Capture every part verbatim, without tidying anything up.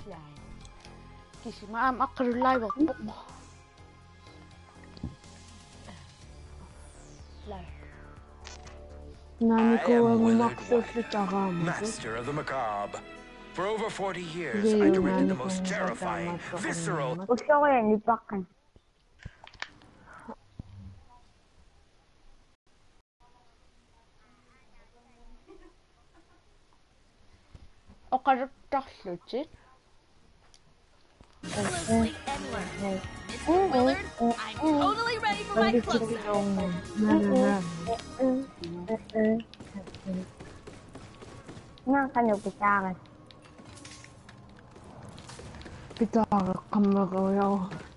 Yani. Kisima am akırlar bak. I am Willard White, master of the macabre. For over forty years, I directed the most terrifying, visceral... Gusto ko yan, lipakan. O karakterluci. Closely and learn. Mister Willard, I'm totally ready for my close-up. Nakakalimutan. Pitara kamera.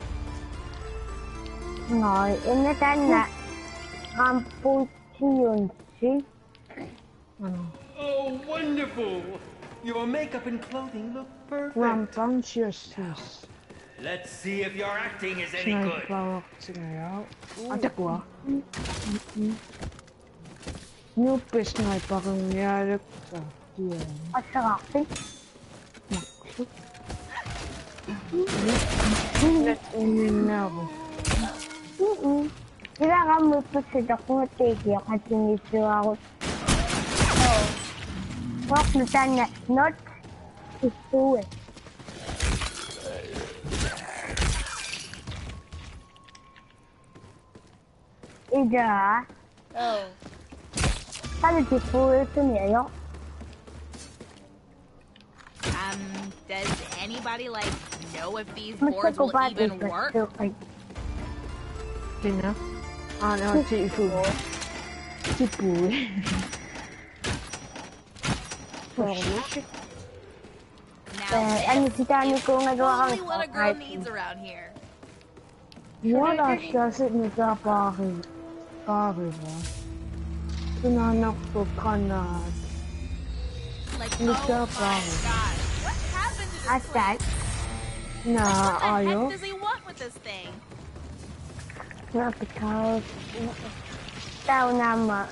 Ngồi em nói tên là Campuchian Sea. Oh, wonderful! Your makeup and clothing look perfect. Rambunctious. Let's see if your acting is any good. Sniper sinayaw. Atak ko ah. New sniper ang niyarap sa diyan. At saka akin. Let me know. Kailangan mo po siya kung tegi ako at sinisyo ako. Huwag na tanya, not ito eh. Ida. Oh. Sabi si po ito niya yun. Um, does anybody, like, know if these boards will even work? Sino? Ah, no, si Fu. Si Fu. Ano si Tani ko nagawa Only what a girl needs around here. Wala siya sa nagkapaki. Paki ba? Pinanak ko ka na. Like, oh my god, what happened to this At that? Na What the ayaw? heck does he want with this thing? Not because tao nama.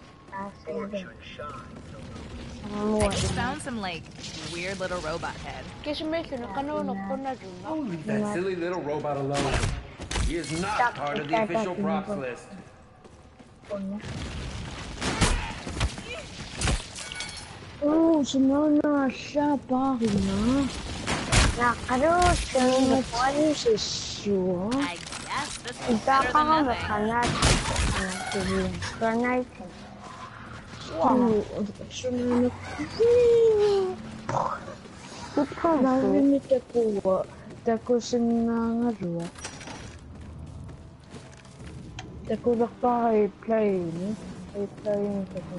I just found some, like, weird little robot head. Kisime kinakanunok ko na dun. Oh, leave that silly little robot alone. He is not part of the official props list. Oh, sumana siya. Paki na. Nakaroon siya. Ano siya siya? I guess this is better than nothing. Wow. Sumana. Narinig ako. Dako sa nangarwa. Dako na pa ay play. Ay play yung dako.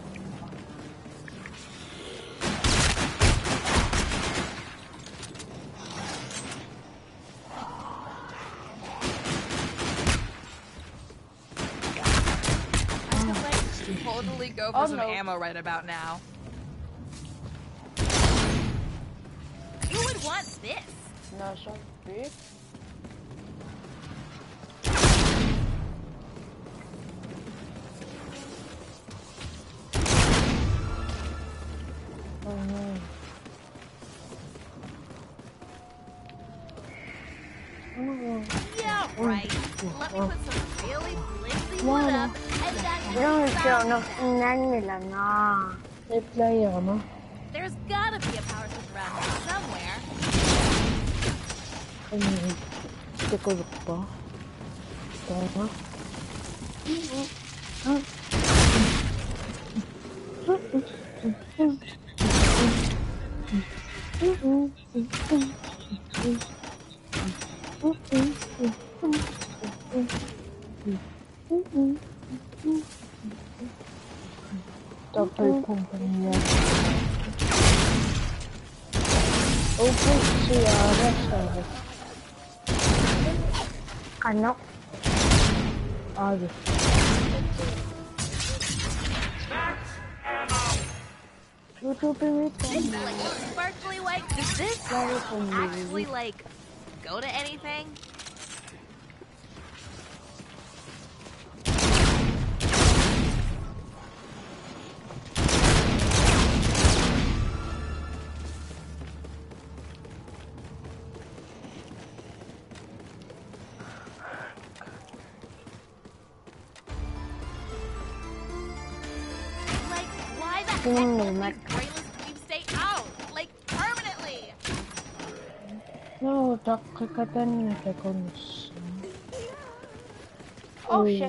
Totally go for Oh, some no. ammo right about now. Who would want this? Nasa bit. Oh no. Yeah, right. Let me put some really flimsy wood up, and then Yung siya, nakinan nila na. May player mo? there's gotta be a power switch around here somewhere. Ano? Dako na pa? Tama? Tapay kumpanya. Open siya, rasa. Ano? Ado. This like sparkly white. Does this actually like go to anything? Tingnan mo, Mat. Brainless dweebs stay out, like permanently. No, tak kakatan na kakons. Oh shit.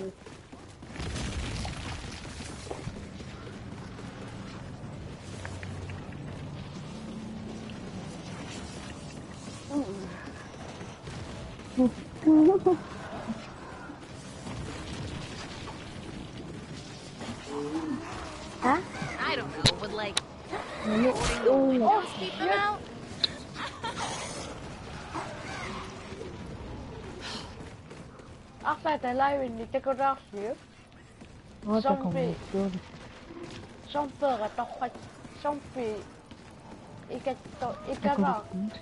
Ha? I don't know, would like Ano? boarding the Oh, windows keep them out? After the live in the decoration, oh, Zombie. takamot. Zombie at the white zombie. Ikat to, ikara.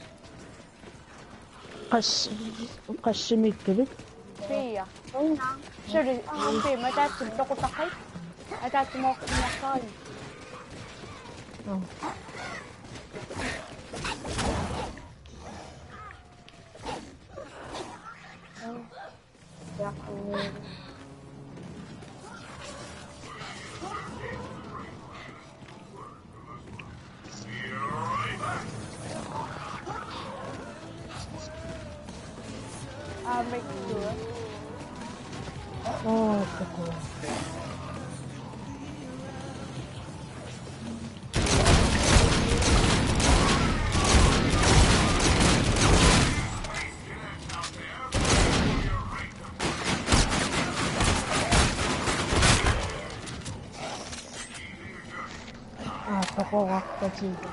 Kas, kasimik kibik. Pia. Ayun na. Sorry, zombie, matatim to ko takay. Matatim mo ko nakay. Oh. I'll make sure. Oh, tako. Ah, tako ka dito.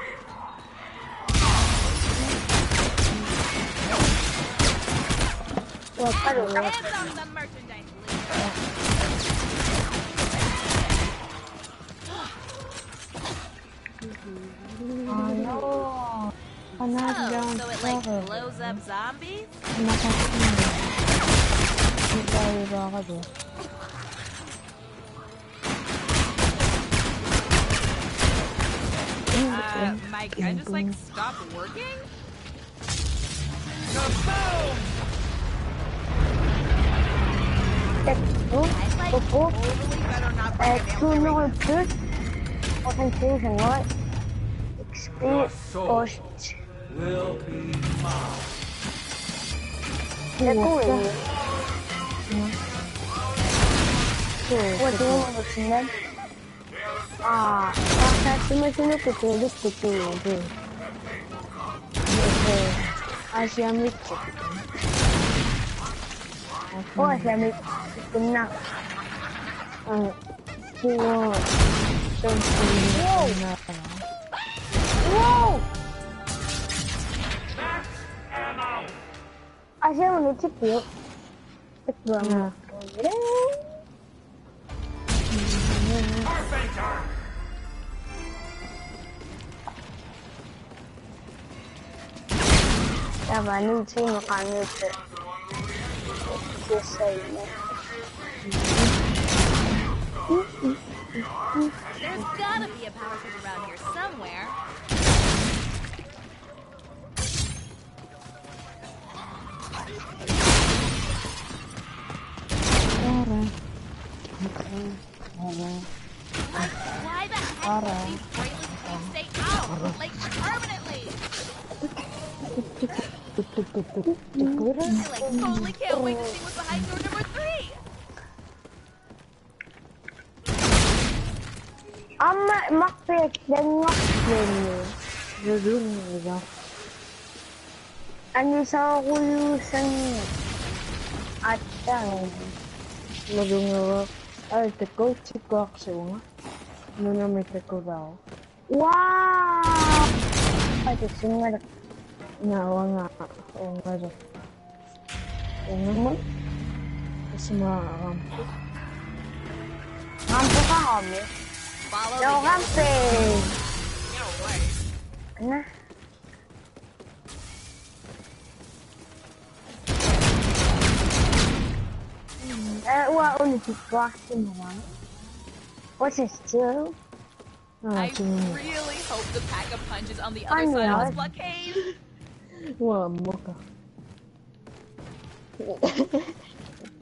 What? Ano? Hands off the merchandise, Leo. Ano? Panas Oh, down so it like blows up zombies? Nakasin. Naglayo ba ka doon? Uh, my gun just like stopped working? Tekno. I'd like Opo. totally better not Eh, break a damn tuno ko camera. plus. Concentration, what? X P, cost. Will be mine. Teko eh. What do you want to see? Ah, basta sumusunod ko tulog ko tulog. Asiamik. Oh, asiamik. Ito na. Ang kilo. Wow! Wow! Asya menucip yuk. Ito na. Tama, nunchi makanya ito. Yes, I know. There's gotta be a power switch around here somewhere. Why the heck do these brainless things stay out? Like permanently? I like totally can't wait to see what's behind door number three. Ama, makpit. Dan makpit. Yun, diba? Ano sa kulusan at ang Madungawa. Ay, teko, chiko ako sa mga. Ano na may teko daw? wow! Ay, ito singa. Naawa nga. Oo nga daw. Oo nga mo. Kasi makakakampi. Kampo ka kami. Follow No, the kampi! No way. Ano? Eh, wa ulit ito kasi naman. What's this, too? Ah, I tingin mo. really hope the pack of punches on the other Ano side of yan? this blockade. Wa mo ka.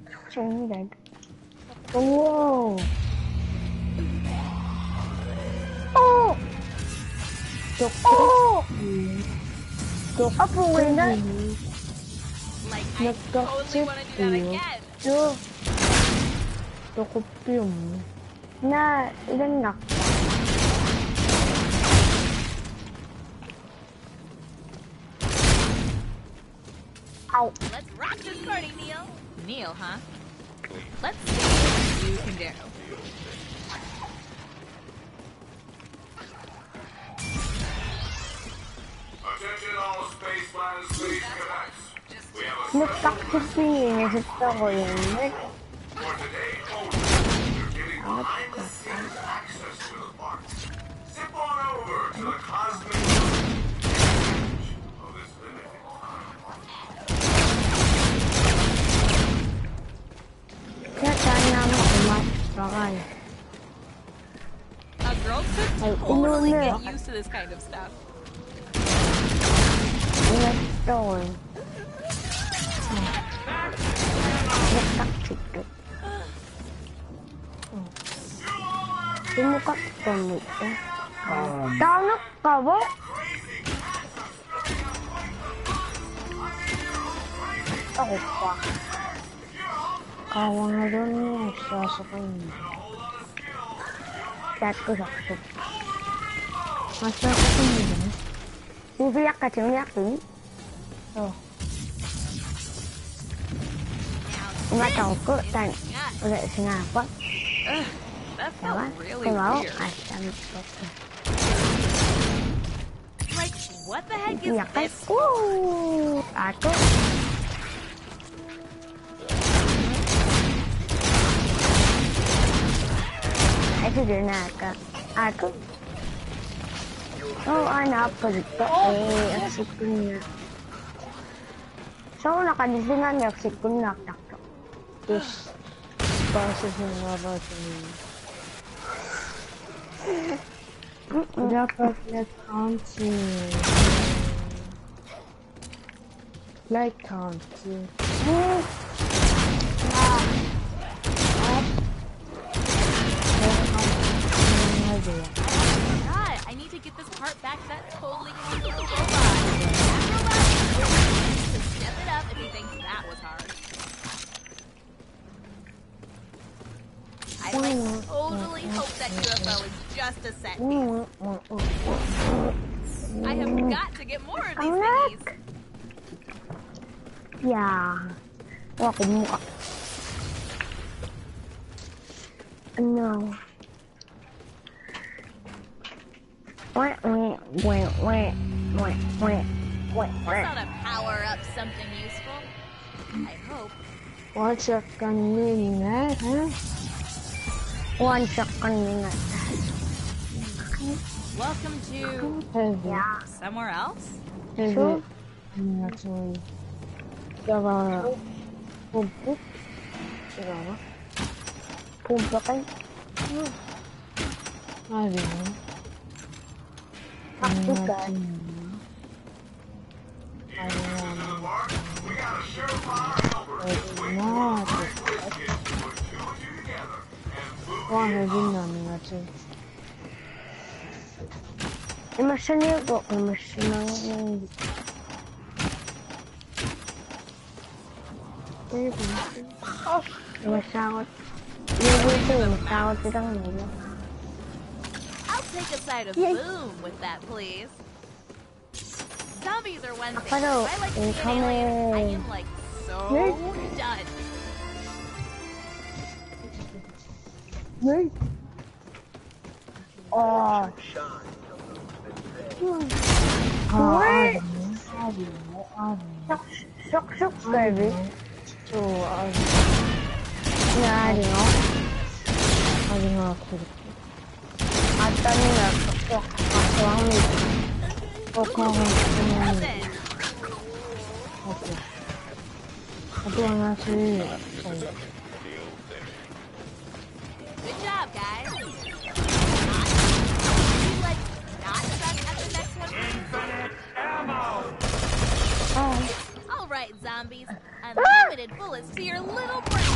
Trinidad. Wow! Oh! Tuk Oh! tuk Apa wala? Like, I totally want to do that again. tuk tuk yung Na, ilan na? Ow. Let's rock this party, Neil. Neil, huh? Let's see what you can do. Attention all spaceman space cadets. We have a Nag-practice din yun. Nasita ko yun. for today only. You're getting behind the scenes access to the park. Zip on over to the cosmic of this limited Kaya saan naman umaspakan. A girl could Ay, totally inuna. get used to this kind of stuff. Nasita ko yun. Nag-practice ko. Sumukat ko nito. Tanok ka ba? Ako pa. kawa na doon yung sasakay niya. Chat ko sakso. Masasakay niya doon? Umiyak ka siya, umiyak din. Oh. Umataw ko, tan. Wala sinapa. Ugh, that Diba? felt really Kumaw, weird. ay, samit ko. Like, what the heck is Iyak ka. this? Woo! Ako. Ay, sige na ka. Ako. Oo, oh, anak ko dito. Eh, aksik ko niya. So, nakadisingan niya, aksik ko na. Takto. Tapos, basa siya nga ba siya. Dapat let counting. Like counting. God, I need to get this part back to that totally cool robot. That robot needs to step it up if he thinks that was hard. I like totally hope that U F O is just a set. I have got to get more of these thingies. Yeah. Wala ko mukha. Ano? Wait, wait, wait, wait, wait, wait, wait, This wait. ought to power up something useful. I hope. What's your convenience, huh? One second minute. Welcome to Heavy. Yeah. somewhere else? Heavy. Sure. Actually. Diba? Pumpo. Diba? Pumpo kayo. Heavy. Praktikal. Wah, heavy namin natin. Imasyon niyo po. Imasyon ng... Imasakot. Imasakot. Imasakot kitang nila. I'll take a side of boom with that, please. Zombies are one thing. Ako daw, If I like to be an incoming. alien, I am like so done. Hey. Oh. What? Shock, shock, shock, baby. So, ah, Nangyari mo? ano nga ako. At ano na, shock, shock. Ako ang may... Okay, okay. Nothing. Okay. Ako nga si... Good job, guys. Not, you, like, not suck at the next one. Oh. All right, zombies. Unlimited bullets to your little brain.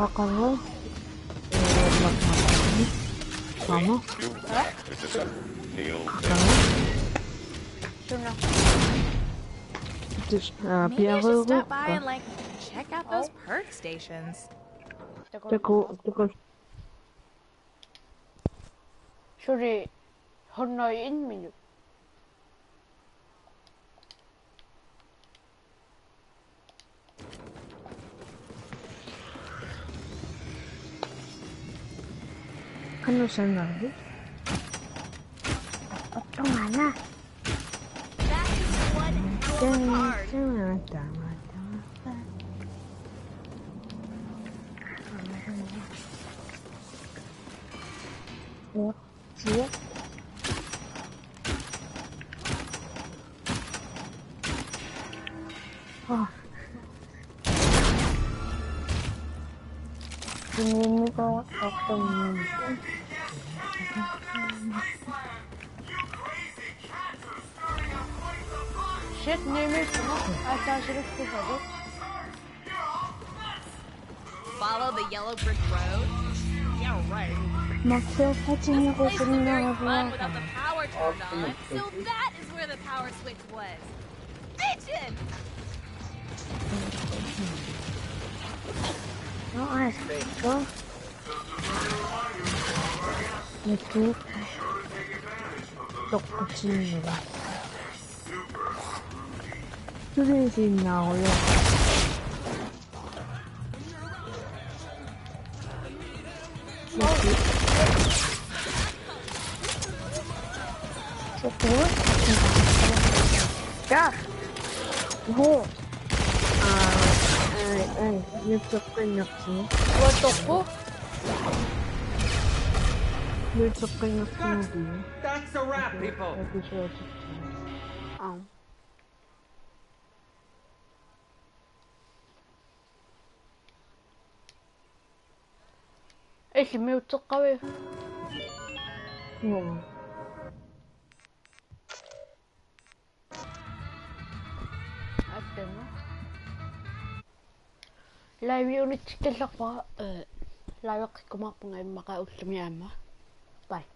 Kakao. Eh, magmamani. Mama. Ha? Kakao. Sino? Just, uh, Maybe I should Pierre stop by and like check out those perk stations. Teko, teko. Sorry. Honnoy in menu. Ano saan nabi? Ito nga na. That is one hell of a card. Tama, tama, tama. Oh, siya. Ah, Tingin ko ako yun. Shit, name it. I thought it was too. Follow the yellow brick road? Yeah, right. Magsasatin ako This sa place was very mga fun bata. without the power turned on, so that is where the power switch was. Bitchin'! No, aspect ko. Ito. 똑같이 봐. 스트레스 나오요. Ito. Ka! Oo. 아, ay, ay, 밀접근 역시. What toko? 밀접근 역시. That's a wrap, people. 여기서 Ah. Eh, si Mew toko eh. 어. Ate mo. Live unit chicken lang pa. Eh, live ako kumapangay makausap niya ama. Bye.